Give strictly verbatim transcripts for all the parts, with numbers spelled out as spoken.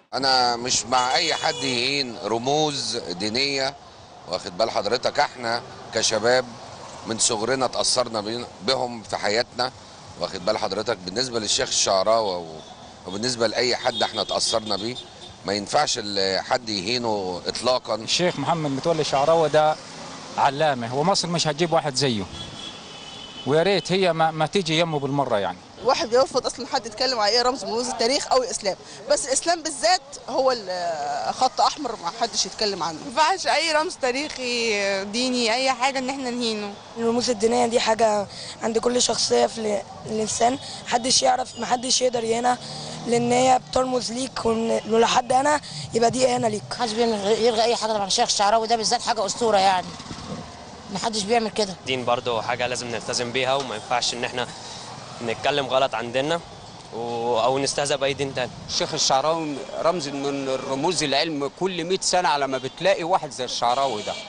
انا مش مع اي حد يهين رموز دينيه، واخد بال حضرتك. احنا كشباب من صغرنا اتاثرنا بهم في حياتنا، واخد بال حضرتك. بالنسبه للشيخ الشعراوي وبالنسبه لاي حد احنا اتاثرنا بيه، ما ينفعش حد يهينه اطلاقا. الشيخ محمد متولي الشعراوي ده علامه، ومصر مش هتجيب واحد زيه، ويا ريت هي ما, ما تيجي يمه بالمره. يعني واحد بيرفض اصلا حد يتكلم على اي رمز من رموز التاريخ او الاسلام، بس الاسلام بالذات هو خط احمر ما حدش يتكلم عنه. ما ينفعش اي رمز تاريخي ديني اي حاجه ان احنا نهينه. الرموز الدينيه دي حاجه عند كل شخصيه في الانسان، محدش يعرف محدش يقدر يهينها، لان هي بترمز ليك، ولو حد انا يبقى دي اهانه ليك. محدش يلغي اي حاجه. طبعا الشيخ الشعراوي ده بالذات حاجه اسطوره، يعني محدش بيعمل كده. الدين برضه حاجه لازم نلتزم بيها، وما ينفعش ان احنا نتكلم غلط عن ديننا او نستهزأ باي دين تاني. الشيخ الشعراوي رمز من رموز العلم، كل مئة سنه على ما بتلاقي واحد زي الشعراوي ده.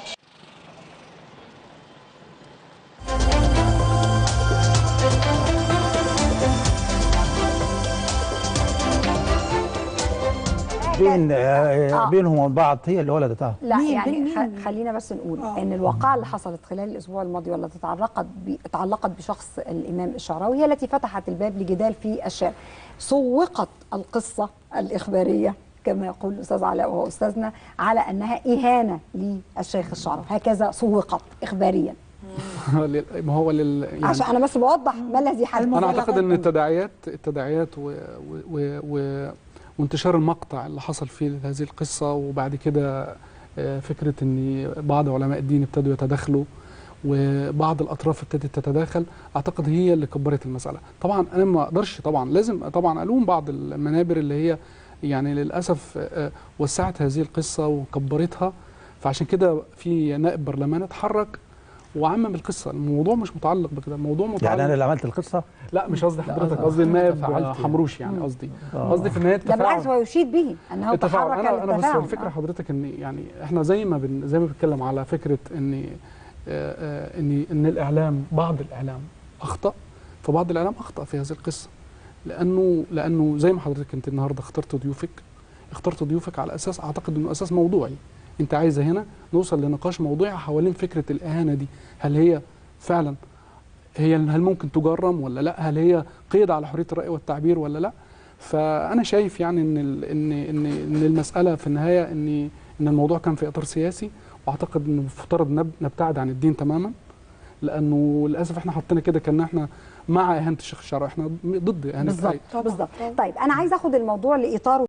بين آه. بينهم وبين بعض هي اللي ولدتها. لا يعني خلينا بس نقول آه. ان الواقعه اللي حصلت خلال الاسبوع الماضي والتي تعلقت تعلقت بشخص الامام الشعراوي هي التي فتحت الباب لجدال في الشارع. سوقت القصه الاخباريه كما يقول الاستاذ علاء وهو استاذنا على انها اهانه للشيخ الشعراوي، هكذا سوقت اخباريا. ما هو لل يعني عشان انا بس بوضح ما الذي حدث. انا اعتقد ان التداعيات التداعيات و, و... و... وانتشار المقطع اللي حصل فيه هذه القصة، وبعد كده فكرة ان بعض علماء الدين ابتدوا يتدخلوا وبعض الأطراف ابتدت تتداخل، أعتقد هي اللي كبرت المسألة. طبعا أنا ما أقدرش، طبعا لازم طبعا ألوم بعض المنابر اللي هي يعني للأسف وسعت هذه القصة وكبرتها، فعشان كده في نائب برلمان اتحرك وعمم القصه. الموضوع مش متعلق بكده، الموضوع متعلق يعني انا اللي عملت القصه؟ لا مش قصدي حضرتك، قصدي النائب حمروش، يعني قصدي قصدي في النهايه التفاعل. ده بالعكس هو يشيد به انه تحرك انا انا بس الفكره آه. حضرتك ان يعني احنا زي ما بن زي ما بنتكلم على فكره ان آه ان ان الاعلام، بعض الاعلام اخطا، فبعض الاعلام اخطا في هذه القصه، لانه لانه زي ما حضرتك انت النهارده اخترت ضيوفك اخترت ضيوفك على اساس اعتقد انه اساس موضوعي. انت عايزه هنا نوصل لنقاش موضوعي حوالين فكره الاهانه دي، هل هي فعلا هي هل ممكن تجرم ولا لا؟ هل هي قيد على حريه الراي والتعبير ولا لا؟ فانا شايف يعني ان ان ان ان المساله في النهايه ان ان الموضوع كان في اطار سياسي، واعتقد انه المفترض نبتعد عن الدين تماما، لانه للاسف احنا حطينا كده كان احنا مع اهانه الشيخ الشعراوي، احنا ضد اهانه. بالظبط بالظبط. طيب انا عايز اخد الموضوع لاطاره